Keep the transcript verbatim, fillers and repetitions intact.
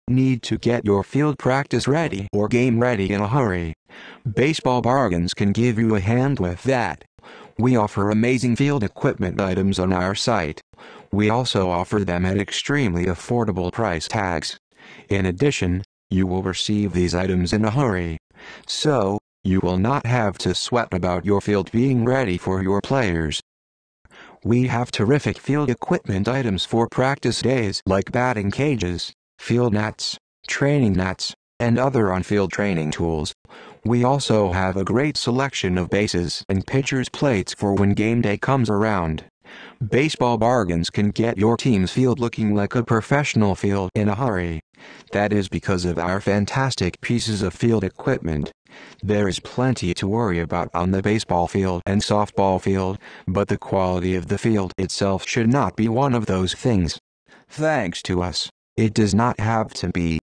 Need to get your field practice ready or game ready in a hurry? Baseball Bargains can give you a hand with that. We offer amazing field equipment items on our site. We also offer them at extremely affordable price tags. In addition, you will receive these items in a hurry. So, you will not have to sweat about your field being ready for your players. We have terrific field equipment items for practice days like batting cages, field nets, training nets, and other on-field training tools. We also have a great selection of bases and pitchers' plates for when game day comes around. Baseball Bargains can get your team's field looking like a professional field in a hurry. That is because of our fantastic pieces of field equipment. There is plenty to worry about on the baseball field and softball field, but the quality of the field itself should not be one of those things. Thanks to us, it does not have to be.